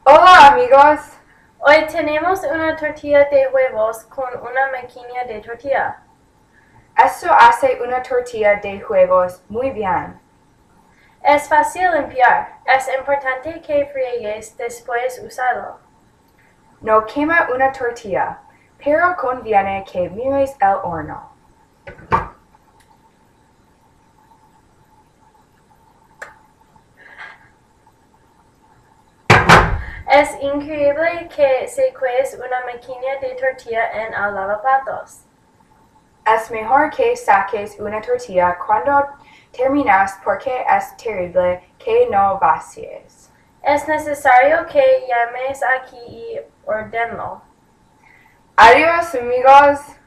Hola amigos, Hoy tenemos una tortilla de huevos con una máquina de tortilla. esto hace una tortilla de huevos muy bien. Es fácil limpiar. Es importante que friegues después usarlo. No quema una tortilla, pero conviene que mires el horno. Es increíble que se cuece una máquina de tortilla en el lavaplatos. Es mejor que saques una tortilla cuando terminas porque es terrible que no vacíes. Es necesario que llames aquí y ordenlo. Adiós amigos.